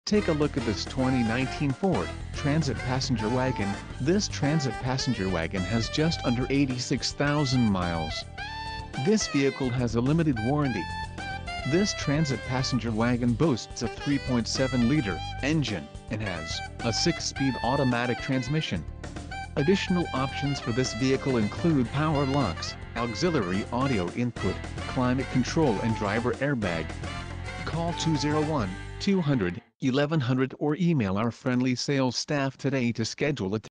Take a look at this 2019 Ford Transit passenger wagon. This Transit passenger wagon has just under 86,000 miles. This vehicle has a limited warranty. This Transit passenger wagon boasts a 3.7-liter engine and has a 6-speed automatic transmission. Additional options for this vehicle include power locks, auxiliary audio input, climate control and driver airbag. Call 201-200-1100 or email our friendly sales staff today to schedule a